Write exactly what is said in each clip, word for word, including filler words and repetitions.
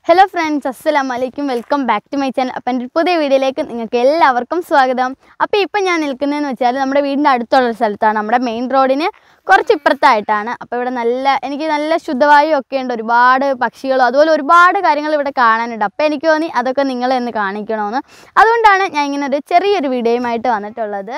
Hello friends, Assalamualaikum. Welcome back to my channel. അപ്പോൾ എൻ്റെ പുതിയ വീഡിയോയിലേക്ക് നിങ്ങൾക്ക് എല്ലാവർക്കും സ്വാഗതം. അപ്പോൾ ഇപ്പോൾ ഞാൻ നിൽക്കുന്നതെന്ന് വെച്ചാൽ നമ്മുടെ വീടിൻ്റെ അടുത്തുള്ള സ്ഥലത്താണ്. നമ്മുടെ മെയിൻ റോഡിന് കുറച്ച് ഇപ്പുറത്തായിട്ടാണ്. അപ്പോൾ ഇവിടെ നല്ല എനിക്ക് നല്ല ശുദ്ധവായു ഒക്കെ ഉണ്ട്. ഒരുപാട് പക്ഷികളും അതുപോലെ ഒരുപാട് കാര്യങ്ങൾ ഇവിടെ കാണാനുണ്ട്. അപ്പോൾ എനിക്ക് തോന്നി അതൊക്കെ നിങ്ങളെ ഒന്ന് കാണിക്കണമെന്ന്. അതുകൊണ്ടാണ് ഞാൻ ഇങ്ങനെ ഒരു ചെറിയൊരു വീഡിയോയുമായിട്ട് വന്നിട്ടുള്ളത്.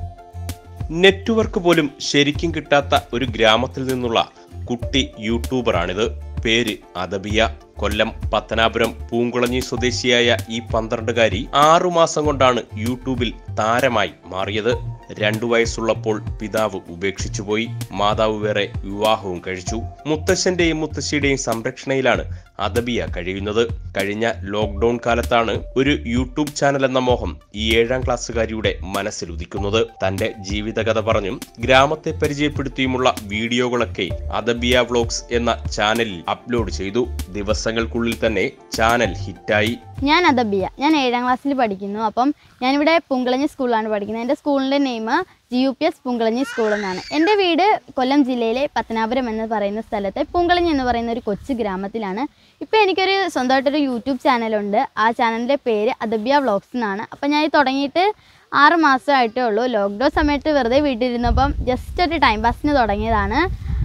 നെറ്റ്വർക്ക് പോലും ശരിക്കും കിട്ടാത്ത ഒരു ഗ്രാമത്തിൽ നിന്നുള്ള കുട്ടി യൂട്യൂബറാണിത്. പേര് അദബിയ. കൊല്ലം പത്തനാപുരം പൂങ്കുളഞ്ഞി സ്വദേശിയായ ഈ പന്ത്രണ്ടുകാരി ആറുമാസം കൊണ്ടാണ് യൂട്യൂബിൽ താരമായി മാറിയത്. രണ്ടു വയസ്സുള്ളപ്പോൾ പിതാവ് ഉപേക്ഷിച്ചുപോയി. മാതാവ് വേറെ വിവാഹവും കഴിച്ചു. മുത്തശ്ശന്റെയും മുത്തശ്ശിയുടെയും സംരക്ഷണയിലാണ് അദബിയ കഴിയുന്നത്. കഴിഞ്ഞ ലോക്ക്ഡൌൺ കാലത്താണ് ഒരു യൂട്യൂബ് ചാനൽ എന്ന മോഹം ഈ ഏഴാം ക്ലാസ്സുകാരിയുടെ മനസ്സിൽ ഉദിക്കുന്നത്. തന്റെ ജീവിതകഥ പറഞ്ഞും ഗ്രാമത്തെ പരിചയപ്പെടുത്തിയുമുള്ള വീഡിയോകളൊക്കെ അദബിയ വ്ലോഗ്സ് എന്ന ചാനലിൽ അപ്ലോഡ് ചെയ്തു. ദിവസങ്ങൾക്കുള്ളിൽ തന്നെ ചാനൽ ഹിറ്റായി. ഞാൻ അദബിയ. ഞാൻ ഏഴാം ക്ലാസ്സിൽ പഠിക്കുന്നു. അപ്പം ഞാനിവിടെ പൂങ്കുളഞ്ഞി സ്കൂളിലാണ് പഠിക്കുന്നത്. എൻ്റെ സ്കൂളിൻ്റെ name G U P S Poonkulanji school എന്നാണ്. എൻ്റെ വീട് കൊല്ലം ജില്ലയിലെ പത്തനാപുരം എന്ന് പറയുന്ന സ്ഥലത്തെ പൂങ്കുളഞ്ഞി എന്ന് പറയുന്ന ഒരു കൊച്ചു ഗ്രാമത്തിലാണ്. ഇപ്പോൾ എനിക്കൊരു സ്വന്തമായിട്ടൊരു യൂട്യൂബ് ചാനലുണ്ട്. ആ ചാനലിൻ്റെ പേര് അദബിയ വ്ലോഗ്സ് എന്നാണ്. അപ്പോൾ ഞാൻ തുടങ്ങിയിട്ട് ആറ് മാസമായിട്ടേ ഉള്ളൂ. ലോക്ക്ഡൗൺ സമയത്ത് വെറുതെ വീട്ടിലിരുന്നപ്പം ജസ്റ്റ് ഒരു ടൈം പാസിന് തുടങ്ങിയതാണ്.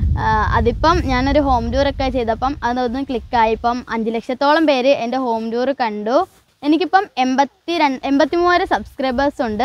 അതിപ്പം ഞാനൊരു ഹോം ടൂറൊക്കെ ചെയ്തപ്പം അതൊന്ന് ക്ലിക്കായി. ഇപ്പം അഞ്ച് ലക്ഷത്തോളം പേര് എൻ്റെ ഹോം ടൂർ കണ്ടു. എനിക്കിപ്പം എൺപത്തി രണ്ട് എൺപത്തി മൂവായിരം സബ്സ്ക്രൈബേഴ്സ് ഉണ്ട്.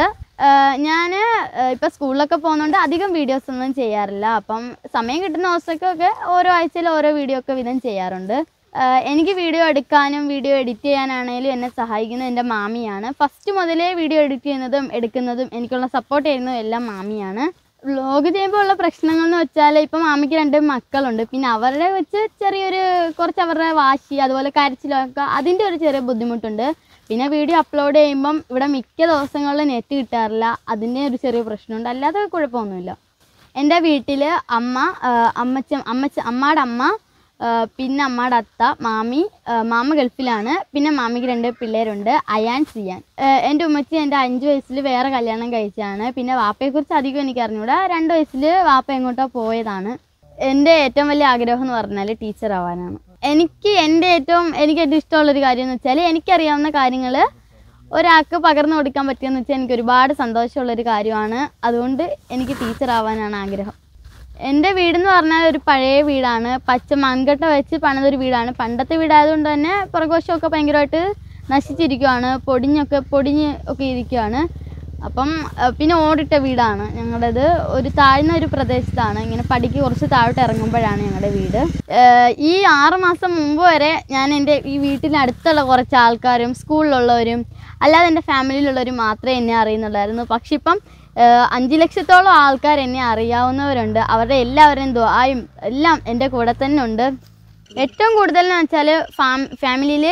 ഞാൻ ഇപ്പം സ്കൂളിലൊക്കെ പോകുന്നതുകൊണ്ട് അധികം വീഡിയോസ് ഒന്നും ചെയ്യാറില്ല. അപ്പം സമയം കിട്ടുന്ന ദിവസമൊക്കെ ഓരോ ആഴ്ചയിൽ ഓരോ വീഡിയോ ഒക്കെ വീതം ചെയ്യാറുണ്ട്. എനിക്ക് വീഡിയോ എടുക്കാനും വീഡിയോ എഡിറ്റ് ചെയ്യാനാണെങ്കിലും എന്നെ സഹായിക്കുന്നത് എൻ്റെ മാമിയാണ്. ഫസ്റ്റ് മുതലേ വീഡിയോ എഡിറ്റ് ചെയ്യുന്നതും എടുക്കുന്നതും എനിക്കുള്ള സപ്പോർട്ട് ചെയ്യുന്നതും എല്ലാം മാമിയാണ്. വ്ലോഗ് ചെയ്യുമ്പോൾ ഉള്ള പ്രശ്നങ്ങൾ എന്ന് വെച്ചാൽ ഇപ്പം മാമിക്ക് രണ്ട് മക്കളുണ്ട്. പിന്നെ അവരുടെ വെച്ച് ചെറിയൊരു കുറച്ച് അവരുടെ വാശി അതുപോലെ കരച്ചിലൊക്കെ അതിൻ്റെ ഒരു ചെറിയ ബുദ്ധിമുട്ടുണ്ട്. പിന്നെ വീഡിയോ അപ്ലോഡ് ചെയ്യുമ്പം ഇവിടെ മിക്ക ദിവസങ്ങളിൽ നെറ്റ് കിട്ടാറില്ല. അതിൻ്റെ ഒരു ചെറിയ പ്രശ്നമുണ്ട്. അല്ലാതെ കുഴപ്പമൊന്നുമില്ല. എൻ്റെ വീട്ടിൽ അമ്മ അമ്മച്ച അമ്മച്ച അമ്മയുടെ അമ്മ പിന്നെ അമ്മയുടെ അത്ത മാമി മാമ ഗൾഫിലാണ്. പിന്നെ മാമിക്ക് രണ്ട് പിള്ളേരുണ്ട്, അയാൻ സിയാൻ. എൻ്റെ ഉമ്മച്ചി എൻ്റെ അഞ്ച് വയസ്സിൽ വേറെ കല്യാണം കഴിച്ചാണ്. പിന്നെ വാപ്പയെക്കുറിച്ച് അധികം എനിക്ക് അറിഞ്ഞൂടാ. രണ്ട് വയസ്സിൽ വാപ്പ എങ്ങോട്ടോ പോയതാണ്. എൻ്റെ ഏറ്റവും വലിയ ആഗ്രഹം എന്ന് പറഞ്ഞാൽ ടീച്ചർ ആവാനാണ്. എനിക്ക് എൻ്റെ ഏറ്റവും എനിക്ക് ഏറ്റവും ഇഷ്ടമുള്ളൊരു കാര്യം എന്ന് വെച്ചാൽ എനിക്കറിയാവുന്ന കാര്യങ്ങൾ ഒരാൾക്ക് പകർന്നു കൊടുക്കാൻ പറ്റുകയെന്ന് വെച്ചാൽ എനിക്ക് ഒരുപാട് സന്തോഷമുള്ളൊരു കാര്യമാണ്. അതുകൊണ്ട് എനിക്ക് ടീച്ചർ ആവാനാണ് ആഗ്രഹം. എൻ്റെ വീടെന്ന് പറഞ്ഞാൽ ഒരു പഴയ വീടാണ്. പച്ച മൺകട്ട വെച്ച് പണിതൊരു വീടാണ്. പണ്ടത്തെ വീടായതുകൊണ്ട് തന്നെ പുറകോശമൊക്കെ ഭയങ്കരമായിട്ട് നശിച്ചിരിക്കുകയാണ്. പൊടിഞ്ഞൊക്കെ പൊടിഞ്ഞ് ഒക്കെ ഇരിക്കുകയാണ്. അപ്പം പിന്നെ ഓടിട്ട വീടാണ് ഞങ്ങളുടേത്. ഒരു താഴ്ന്ന ഒരു പ്രദേശത്താണ്. ഇങ്ങനെ പടിക്ക് കുറച്ച് താഴോട്ട് ഇറങ്ങുമ്പോഴാണ് ഞങ്ങളുടെ വീട്. ഈ ആറ് മാസം മുമ്പ് വരെ ഞാൻ എൻ്റെ ഈ വീട്ടിനടുത്തുള്ള കുറച്ച് ആൾക്കാരും സ്കൂളിലുള്ളവരും അല്ലാതെ എൻ്റെ ഫാമിലിയിലുള്ളവരും മാത്രമേ എന്നെ അറിയുന്നുള്ളായിരുന്നു. പക്ഷെ ഇപ്പം അഞ്ച് ലക്ഷത്തോളം ആൾക്കാർ എന്നെ അറിയാവുന്നവരുണ്ട്. അവരുടെ എല്ലാവരുടെയും ദ്വായും എല്ലാം എൻ്റെ കൂടെ തന്നെ ഉണ്ട്. ഏറ്റവും കൂടുതലെന്ന് വെച്ചാൽ ഫാം ഫാമിലിയിൽ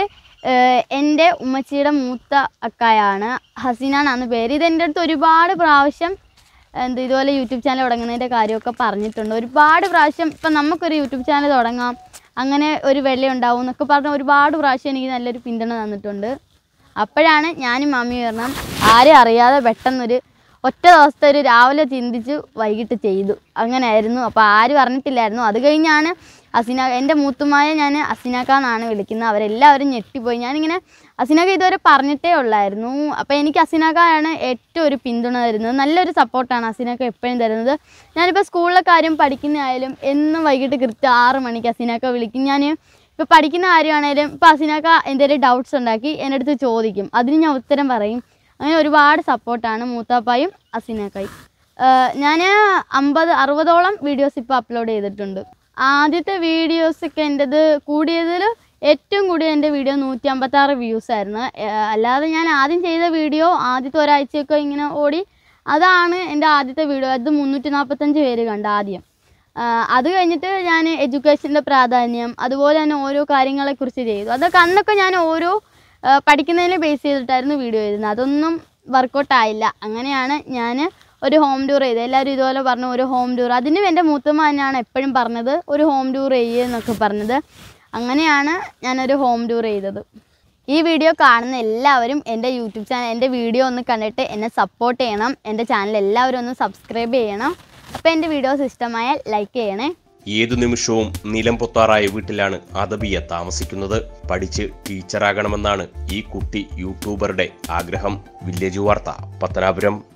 എൻ്റെ ഉമ്മച്ചിയുടെ മൂത്ത അക്കായാണ്, ഹസീന എന്നാണ് പേര്. ഇതെൻ്റെ അടുത്ത് ഒരുപാട് പ്രാവശ്യം എന്ത് ഇതുപോലെ യൂട്യൂബ് ചാനൽ തുടങ്ങുന്നതിൻ്റെ കാര്യമൊക്കെ പറഞ്ഞിട്ടുണ്ട്. ഒരുപാട് പ്രാവശ്യം ഇപ്പം നമുക്കൊരു യൂട്യൂബ് ചാനൽ തുടങ്ങാം, അങ്ങനെ ഒരു വെള്ള ഉണ്ടാവും എന്നൊക്കെ പറഞ്ഞ് ഒരുപാട് പ്രാവശ്യം എനിക്ക് നല്ലൊരു പിന്തുണ തന്നിട്ടുണ്ട്. അപ്പോഴാണ് ഞാനും മമ്മിയും കാരണം ആരും അറിയാതെ പെട്ടെന്നൊരു ഒറ്റ ദിവസത്തെ ഒരു രാവിലെ ചിന്തിച്ച് വൈകിട്ട് ചെയ്തു. അങ്ങനെയായിരുന്നു. അപ്പോൾ ആരും അറിഞ്ഞിട്ടില്ലായിരുന്നു. അത് കഴിഞ്ഞാണ് അസിന എൻ്റെ മൂത്തുമായ ഞാൻ അസിനാക്ക എന്നാണ് വിളിക്കുന്നത്. അവരെല്ലാവരും ഞെട്ടിപ്പോയി. ഞാനിങ്ങനെ അസിനാക്ക ഇതുവരെ പറഞ്ഞിട്ടേ ഉള്ളായിരുന്നു. അപ്പോൾ എനിക്ക് അസിനാക്കയാണ് ഏറ്റവും ഒരു പിന്തുണ തരുന്നത്. നല്ലൊരു സപ്പോർട്ടാണ് അസിനാക്ക എപ്പോഴും തരുന്നത്. ഞാനിപ്പോൾ സ്കൂളിലെ കാര്യം പഠിക്കുന്നതായാലും എന്നും വൈകിട്ട് കൃത്യം ആറ് മണിക്ക് അസിനാക്ക വിളിക്കും. ഞാൻ ഇപ്പോൾ പഠിക്കുന്ന കാര്യമാണേലും ഇപ്പോൾ അസിനാക്ക എന്തെങ്കിലും ഡൗട്ട്സ് ഉണ്ടാക്കി എൻ്റെ അടുത്ത് ചോദിക്കും. അതിന് ഞാൻ ഉത്തരം പറയും. അങ്ങനെ ഒരുപാട് സപ്പോർട്ടാണ് മൂത്താപ്പായും അസിനാക്കായും. ഞാൻ അമ്പത് അറുപതോളം വീഡിയോസ് ഇപ്പോൾ അപ്ലോഡ് ചെയ്തിട്ടുണ്ട്. ആദ്യത്തെ വീഡിയോസൊക്കെ എൻ്റെത് കൂടിയതിൽ ഏറ്റവും കൂടിയ എൻ്റെ വീഡിയോ നൂറ്റി അമ്പത്താറ് വ്യൂസായിരുന്നു. അല്ലാതെ ഞാൻ ആദ്യം ചെയ്ത വീഡിയോ ആദ്യത്തെ ഒരാഴ്ചയൊക്കെ ഇങ്ങനെ ഓടി. അതാണ് എൻ്റെ ആദ്യത്തെ വീഡിയോ. അത് മുന്നൂറ്റി നാൽപ്പത്തഞ്ച് പേര് കണ്ട് ആദ്യം. അത് കഴിഞ്ഞിട്ട് ഞാൻ എഡ്യൂക്കേഷൻ്റെ പ്രാധാന്യം അതുപോലെ തന്നെ ഓരോ കാര്യങ്ങളെക്കുറിച്ച് ചെയ്തു. അതൊക്കെ അന്നൊക്കെ ഞാൻ ഓരോ പഠിക്കുന്നതിനെ ബേസ് ചെയ്തിട്ടായിരുന്നു വീഡിയോ ചെയ്തിരുന്നത്. അതൊന്നും വർക്കൗട്ടായില്ല. അങ്ങനെയാണ് ഞാൻ ഒരു ഹോം ടൂർ ചെയ്തത്. എല്ലാവരും ഇതുപോലെ പറഞ്ഞു ഒരു ഹോം ടൂർ. അതിനും എൻ്റെ മൂത്തമ്മ തന്നെയാണ് എപ്പോഴും പറഞ്ഞത് ഒരു ഹോം ടൂർ ചെയ്യുമെന്നൊക്കെ പറഞ്ഞത്. അങ്ങനെയാണ് ഞാനൊരു ഹോം ടൂർ ചെയ്തത്. ഈ വീഡിയോ കാണുന്ന എല്ലാവരും എൻ്റെ യൂട്യൂബ് ചാനൽ എൻ്റെ വീഡിയോ ഒന്ന് കണ്ടിട്ട് എന്നെ സപ്പോർട്ട് ചെയ്യണം. എൻ്റെ ചാനൽ എല്ലാവരും ഒന്ന് സബ്സ്ക്രൈബ് ചെയ്യണം. അപ്പോൾ എൻ്റെ വീഡിയോസ് ഇഷ്ടമായാൽ ലൈക്ക് ചെയ്യണേ. ഏതു നിമിഷവും നിലം പൊത്താറായ വീട്ടിലാണ് അദബിയ താമസിക്കുന്നത്. പഠിച്ച് ടീച്ചറാകണമെന്നാണ് ഈ കുട്ടി യൂട്യൂബറുടെ ആഗ്രഹം. വില്ലേജ് വാർത്ത, പത്തനാപുരം.